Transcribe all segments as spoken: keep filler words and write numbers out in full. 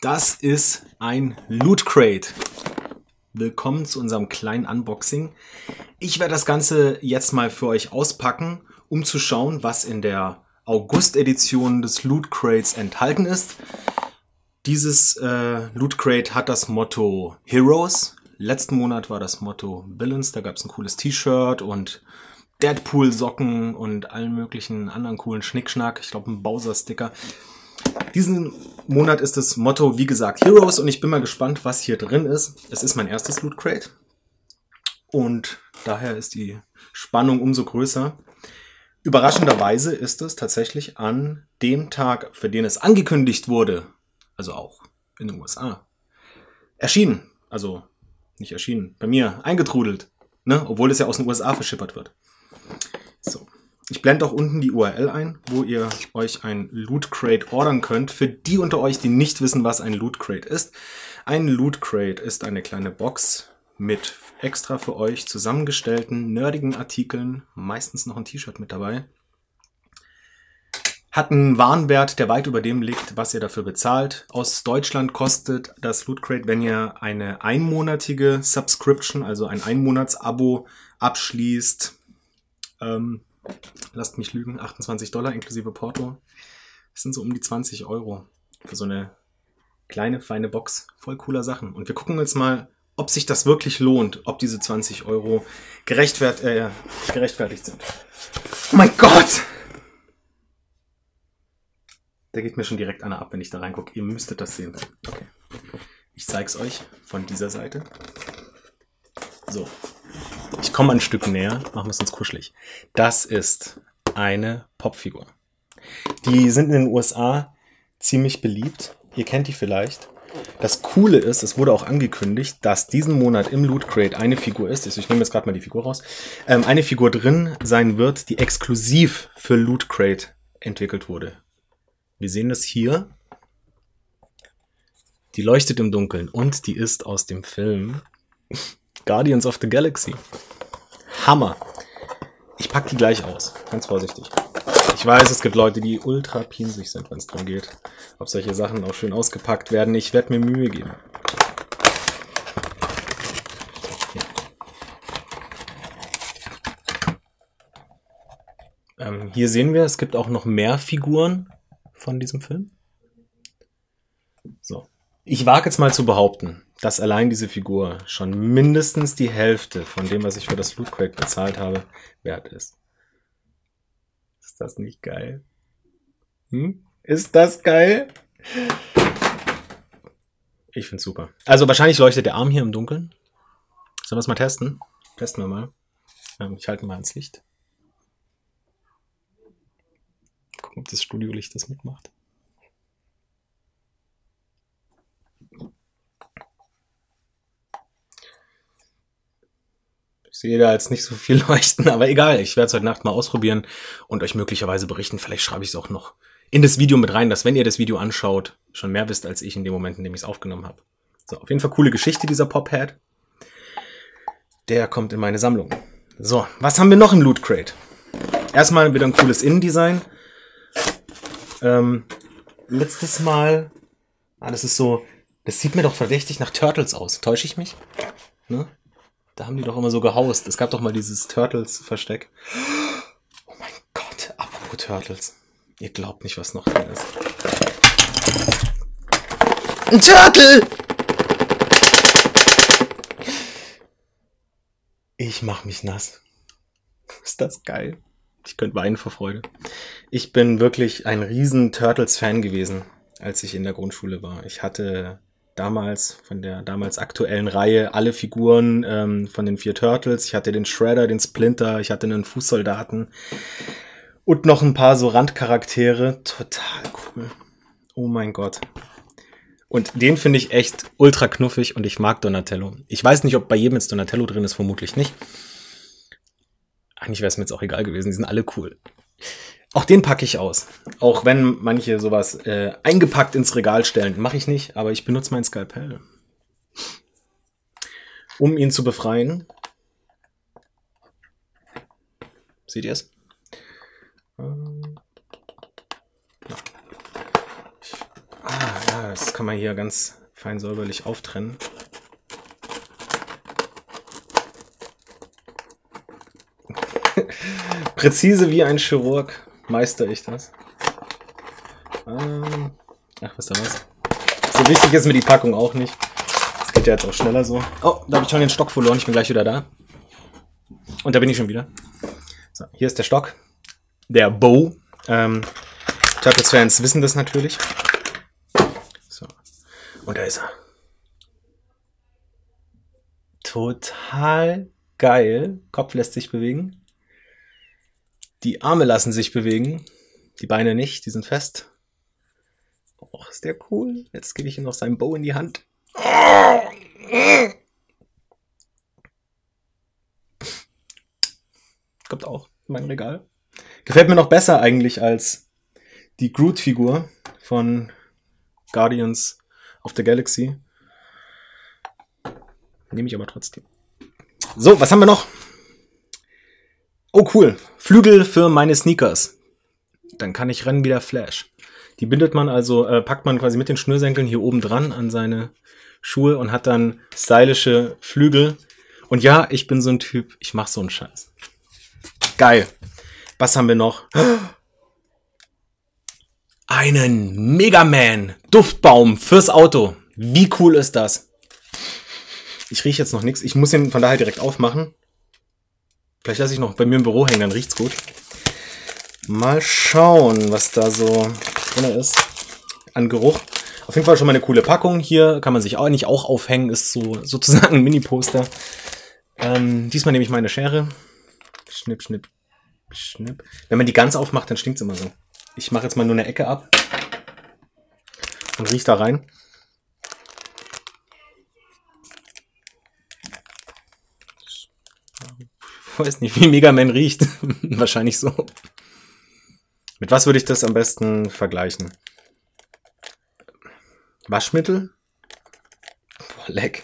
Das ist ein Loot Crate. Willkommen zu unserem kleinen Unboxing. Ich werde das Ganze jetzt mal für euch auspacken, um zu schauen, was in der August-Edition des Loot Crates enthalten ist. Dieses äh, Loot Crate hat das Motto Heroes. Letzten Monat war das Motto Villains. Da gab es ein cooles T-Shirt und Deadpool-Socken und allen möglichen anderen coolen Schnickschnack. Ich glaube, ein Bowser-Sticker. Diesen Monat ist das Motto, wie gesagt, Heroes. Und ich bin mal gespannt, was hier drin ist. Es ist mein erstes Loot Crate. Und daher ist die Spannung umso größer. Überraschenderweise ist es tatsächlich an dem Tag, für den es angekündigt wurde, also auch in den U S A, erschienen. Also nicht erschienen, bei mir eingetrudelt. Ne? Obwohl es ja aus den U S A verschippert wird. So. Ich blende auch unten die U R L ein, wo ihr euch ein Loot Crate ordern könnt. Für die unter euch, die nicht wissen, was ein Loot Crate ist. Ein Loot Crate ist eine kleine Box mit extra für euch zusammengestellten, nerdigen Artikeln. Meistens noch ein T-Shirt mit dabei. Hat einen Warenwert, der weit über dem liegt, was ihr dafür bezahlt. Aus Deutschland kostet das Loot Crate, wenn ihr eine einmonatige Subscription, also ein Einmonats-Abo abschließt, ähm, lasst mich lügen, achtundzwanzig Dollar inklusive Porto. Das sind so um die zwanzig Euro für so eine kleine, feine Box. Voll cooler Sachen. Und wir gucken jetzt mal, ob sich das wirklich lohnt, ob diese zwanzig Euro gerechtfert äh, gerechtfertigt sind. Oh mein Gott! Der geht mir schon direkt einer ab, wenn ich da reingucke. Ihr müsstet das sehen. Okay. Ich zeig's euch von dieser Seite. So. Ich komme ein Stück näher, machen wir es uns kuschelig. Das ist eine Popfigur. Die sind in den U S A ziemlich beliebt. Ihr kennt die vielleicht. Das Coole ist, es wurde auch angekündigt, dass diesen Monat im Loot Crate eine Figur ist. Ich nehme jetzt gerade mal die Figur raus. Ähm, eine Figur drin sein wird, die exklusiv für Loot Crate entwickelt wurde. Wir sehen das hier. Die leuchtet im Dunkeln und die ist aus dem Film Guardians of the Galaxy. Hammer. Ich packe die gleich aus. Ganz vorsichtig. Ich weiß, es gibt Leute, die ultra pinsig sind, wenn es darum geht, ob solche Sachen auch schön ausgepackt werden. Ich werde mir Mühe geben. Ja. Ähm, hier sehen wir, es gibt auch noch mehr Figuren von diesem Film. So. Ich wage jetzt mal zu behaupten, dass allein diese Figur schon mindestens die Hälfte von dem, was ich für das Loot Crate bezahlt habe, wert ist. Ist das nicht geil? Hm? Ist das geil? Ich find's super. Also wahrscheinlich leuchtet der Arm hier im Dunkeln. Sollen wir es mal testen? Testen wir mal. Ich halte mal ans Licht. Gucken, ob das Studiolicht das mitmacht. Ich sehe da jetzt nicht so viel leuchten, aber egal. Ich werde es heute Nacht mal ausprobieren und euch möglicherweise berichten. Vielleicht schreibe ich es auch noch in das Video mit rein, dass wenn ihr das Video anschaut, schon mehr wisst als ich in dem Moment, in dem ich es aufgenommen habe. So, auf jeden Fall coole Geschichte, dieser Pophead. Der kommt in meine Sammlung. So, was haben wir noch im Loot Crate? Erstmal wieder ein cooles Innendesign. Ähm, letztes Mal, ah, das ist so, das sieht mir doch verdächtig nach Turtles aus. Täusche ich mich? Ne? Da haben die doch immer so gehaust. Es gab doch mal dieses Turtles-Versteck. Oh mein Gott, apropos Turtles. Ihr glaubt nicht, was noch drin ist. Ein Turtle! Ich mach mich nass. Ist das geil? Ich könnte weinen vor Freude. Ich bin wirklich ein riesen Turtles-Fan gewesen, als ich in der Grundschule war. Ich hatte damals von der damals aktuellen Reihe alle Figuren ähm, von den vier Turtles. Ich hatte den Shredder, den Splinter, ich hatte einen Fußsoldaten und noch ein paar so Randcharaktere. Total cool. Oh mein Gott. Und den finde ich echt ultra knuffig und ich mag Donatello. Ich weiß nicht, ob bei jedem jetzt Donatello drin ist, vermutlich nicht. Eigentlich wäre es mir jetzt auch egal gewesen, die sind alle cool. Auch den packe ich aus. Auch wenn manche sowas äh, eingepackt ins Regal stellen. Mache ich nicht, aber ich benutze mein Skalpell. Um ihn zu befreien. Seht ihr es? Ähm, Ah, ja, Das kann man hier ganz fein säuberlich auftrennen. Präzise wie ein Chirurg meister ich das. Ähm, ach, wisst ihr was? So wichtig ist mir die Packung auch nicht. Das geht ja jetzt auch schneller so. Oh, da habe ich schon den Stock verloren. Ich bin gleich wieder da. Und da bin ich schon wieder. So, hier ist der Stock. Der Bow. Ähm, Turtles-Fans wissen das natürlich. So. Und da ist er. Total geil. Kopf lässt sich bewegen. Die Arme lassen sich bewegen. Die Beine nicht, die sind fest. Och, ist der cool. Jetzt gebe ich ihm noch seinen Bow in die Hand. Kommt auch in mein Regal. Gefällt mir noch besser eigentlich als die Groot-Figur von Guardians of the Galaxy. Nehme ich aber trotzdem. So, was haben wir noch? Oh, cool. Flügel für meine Sneakers. Dann kann ich rennen wie der Flash. Die bindet man also, äh, packt man quasi mit den Schnürsenkeln hier oben dran an seine Schuhe und hat dann stylische Flügel. Und ja, ich bin so ein Typ, ich mach so einen Scheiß. Geil. Was haben wir noch? Einen Mega Man Duftbaum fürs Auto. Wie cool ist das? Ich rieche jetzt noch nichts. Ich muss ihn von daher direkt aufmachen. Vielleicht lasse ich noch bei mir im Büro hängen, dann riecht's gut. Mal schauen, was da so drin ist an Geruch. Auf jeden Fall schon mal eine coole Packung. Hier kann man sich auch nicht auch aufhängen, ist so sozusagen ein Mini-Poster. Ähm, diesmal nehme ich meine Schere. Schnipp, schnipp, schnipp. Wenn man die ganz aufmacht, dann stinkt es immer so. Ich mache jetzt mal nur eine Ecke ab und rieche da rein. Ich weiß nicht, wie Mega Man riecht. Wahrscheinlich so. Mit was würde ich das am besten vergleichen? Waschmittel? Boah, leck.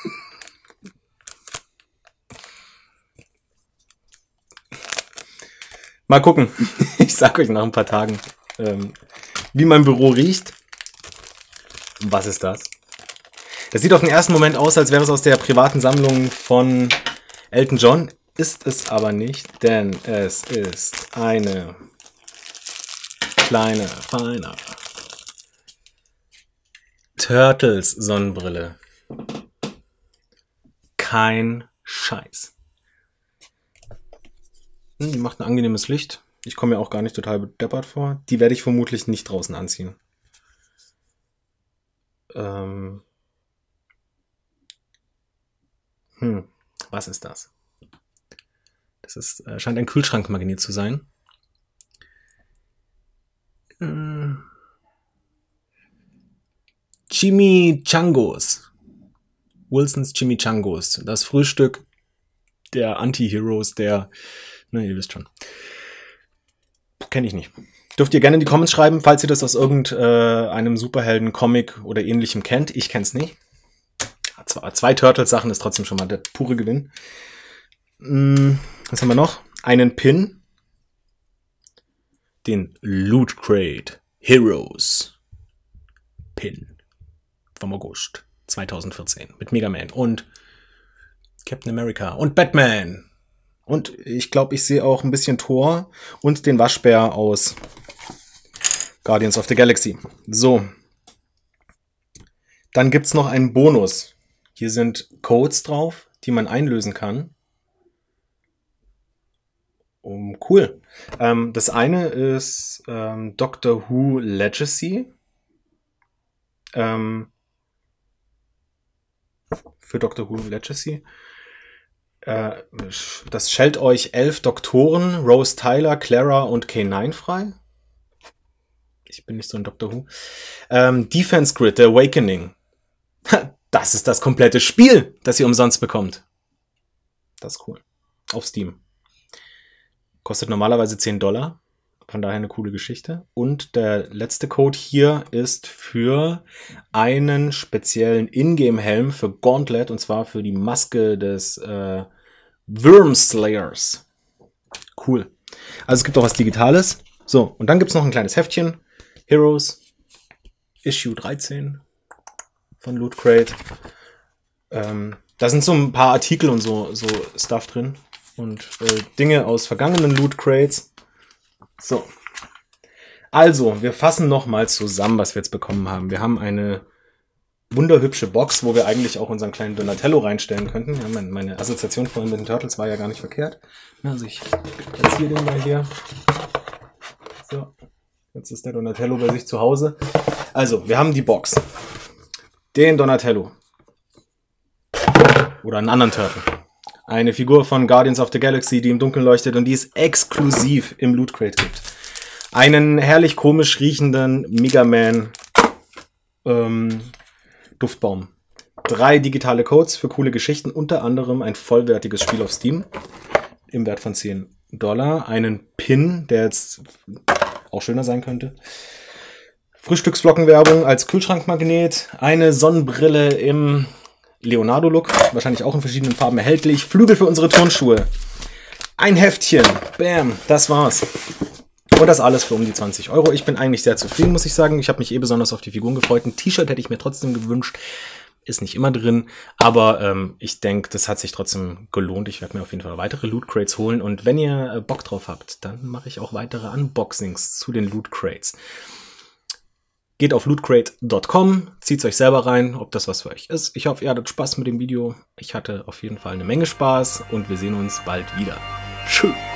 Mal gucken. Ich sag euch nach ein paar Tagen, ähm, wie mein Büro riecht. Was ist das? Das sieht auf den ersten Moment aus, als wäre es aus der privaten Sammlung von Elton John. Ist es aber nicht, denn es ist eine kleine, feine Turtles Sonnenbrille. Kein Scheiß. Hm, die macht ein angenehmes Licht. Ich komme mir auch gar nicht total bedeppert vor. Die werde ich vermutlich nicht draußen anziehen. Ähm hm, was ist das? Das ist, äh, scheint ein Kühlschrankmagnet zu sein. Äh, Chimichangos. Wilsons Chimichangos. Das Frühstück der Anti-Heroes, der... Na, ihr wisst schon. Kenne ich nicht. Dürft ihr gerne in die Comments schreiben, falls ihr das aus irgendeinem äh, Superhelden-Comic oder ähnlichem kennt. Ich kenne es nicht. Zwei, zwei Turtles-Sachen ist trotzdem schon mal der pure Gewinn. Hm, was haben wir noch? Einen Pin. Den Loot Crate Heroes Pin vom August zweitausendvierzehn mit Mega Man und Captain America und Batman. Und ich glaube, ich sehe auch ein bisschen Thor und den Waschbär aus Guardians of the Galaxy. So. Dann gibt es noch einen Bonus. Hier sind Codes drauf, die man einlösen kann. Um, cool. Ähm, das eine ist ähm, Doctor Who Legacy. Ähm, für Doctor Who Legacy. Äh, das stellt euch elf Doktoren, Rose Tyler, Clara und K neun frei. Ich bin nicht so ein Doctor Who. Ähm, Defense Grid, The Awakening. Das ist das komplette Spiel, das ihr umsonst bekommt. Das ist cool. Auf Steam. Kostet normalerweise zehn Dollar. Von daher eine coole Geschichte. Und der letzte Code hier ist für einen speziellen Ingame-Helm für Gauntlet. Und zwar für die Maske des äh, Wyrmslayers. Cool. Also es gibt auch was Digitales. So, und dann gibt es noch ein kleines Heftchen. Heroes. Issue dreizehn. von Loot Crate. Ähm, da sind so ein paar Artikel und so, so Stuff drin. Und äh, Dinge aus vergangenen Loot Crates. So. Also, wir fassen nochmal zusammen, was wir jetzt bekommen haben. Wir haben eine wunderhübsche Box, wo wir eigentlich auch unseren kleinen Donatello reinstellen könnten. Ja, meine, meine Assoziation vorhin mit den Turtles war ja gar nicht verkehrt. Also ich platziere den mal hier. So, jetzt ist der Donatello bei sich zu Hause. Also, wir haben die Box. Den Donatello. Oder einen anderen Turtle. Eine Figur von Guardians of the Galaxy, die im Dunkeln leuchtet und die es exklusiv im Loot Crate gibt. Einen herrlich komisch riechenden Mega Man ähm, Duftbaum. Drei digitale Codes für coole Geschichten, unter anderem ein vollwertiges Spiel auf Steam im Wert von zehn Dollar. Einen Pin, der jetzt auch schöner sein könnte. Frühstücksflockenwerbung als Kühlschrankmagnet. Eine Sonnenbrille im Leonardo-Look, wahrscheinlich auch in verschiedenen Farben erhältlich. Flügel für unsere Turnschuhe. Ein Heftchen. Bam, das war's. Und das alles für um die zwanzig Euro. Ich bin eigentlich sehr zufrieden, muss ich sagen. Ich habe mich eh besonders auf die Figuren gefreut. Ein T-Shirt hätte ich mir trotzdem gewünscht. Ist nicht immer drin. Aber ähm, ich denke, das hat sich trotzdem gelohnt. Ich werde mir auf jeden Fall weitere Loot Crates holen. Und wenn ihr äh, Bock drauf habt, dann mache ich auch weitere Unboxings zu den Loot Crates. Geht auf loot crate punkt com, zieht es euch selber rein, ob das was für euch ist. Ich hoffe, ihr hattet Spaß mit dem Video. Ich hatte auf jeden Fall eine Menge Spaß und wir sehen uns bald wieder. Tschüss.